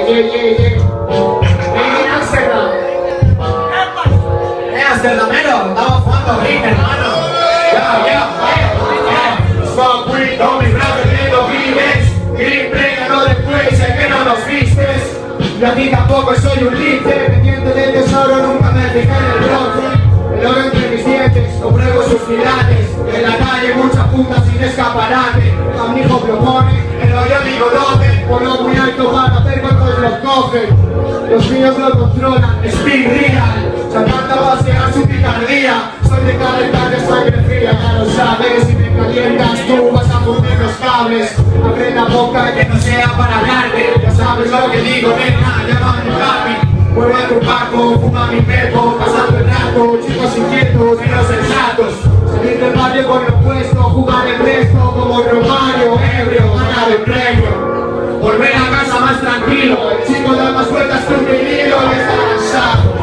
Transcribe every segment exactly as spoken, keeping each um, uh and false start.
yeah, yeah, yeah. En Amsterdam. En Amsterdam, hermano. Estamos jugando bien, hermano. Ya, ya, ya. Smoke weed, homie, teniendo pibes. Green play ganó después, sé que no nos vistes. Yo a ti tampoco soy un lince. Pendiente del tesoro, nunca me fijé en el bronce. El oro entre mis dientes, compruebo sus pilates. En la calle mucha puta sin escaparate. A mi hijo propone, pero yo digo dónde. Ponlo muy alto para hacer cuantos los cogen. Los míos lo controlan, speed real. Sacando a pasear su picardía. Soy de calentar de sangre fría, ya lo sabes. Si me calientas tú vas a fundir los cables. Abre la boca que no sea para hablarte. Ya sabes lo que digo, nena, llámame papi. Vuelve a tu barco, fuma mi pepo, pasando el rato, chicos inquietos y los sensatos. Salir del barrio con lo puesto, jugar el resto como Romario, ebrio, ganar el premio. Volver a casa más tranquilo, el chico da más vueltas que un vinilo y está cansado.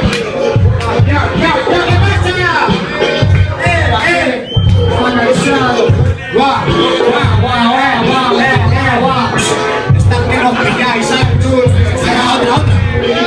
¡Ya, ya, ya, qué pasa ya! ¡Eh, eh! Está cansado. ¡Guau, guau, guau, guau, guau, eh, eh, guau! Están que nos pilláis, ¿sabes tú? ¡Saca otra, otra!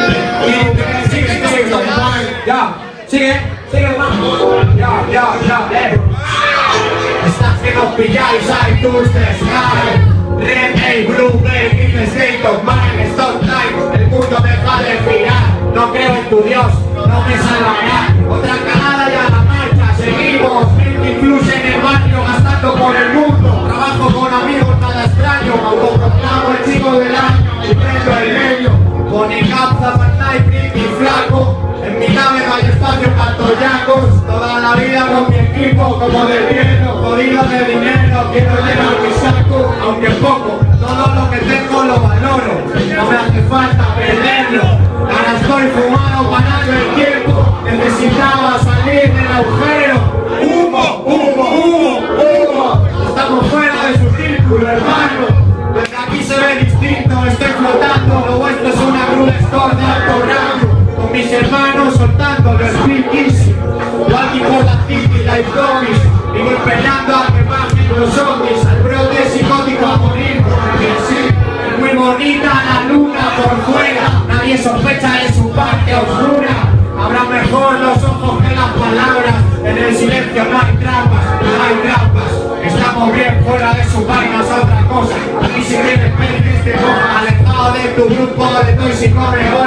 Sigue, sigue, sigue, ya, sigue, sigue, hermano. Ya, ya, ya, eh. Estás que nos pilláis, hay tus tres, Red, hey, Blue, Bay, King, State of Mind, Stop Time, el mundo deja de girar. No creo en tu Dios, no me salvará. Otra cagada y a la marcha, seguimos. Incluso en el barrio, gastando por el mundo. Trabajo con amigos, nada extraño. Autoproclamo el chico del año, y prendo el medio. Con el capza, Fortnite, pretty flaco. En mi nave no hay espacio para toyacos. Toda la vida con mi equipo como de viento. Jodido de dinero, quiero llenar mi saco. Aunque poco, todo lo que tengo lo valoro. No me hace falta perderlo. Ahora estoy fumado, parando el tiempo. Necesitaba salir del agujero. Humo, humo, humo, humo. Estamos fuera de su círculo, hermano. Desde aquí se ve distinto, estoy flotando. Lo vuestro es una cruda store de alto rango. Con mis hermanos soltando los speakeasy. Walking por la city like zombies. Y voy peleando a que bajen los zombies. Al brote psicótico a morir porque sí. Es muy bonita la luna por fuera. Nadie sospecha de su parte oscura. Habrá mejor los ojos que las palabras. En el silencio no hay trampas, no hay trampas. Estamos bien fuera de su vaina, es otra cosa. Aquí si quieres pedir este coja, alejado de tu grupo de toxicos mejor.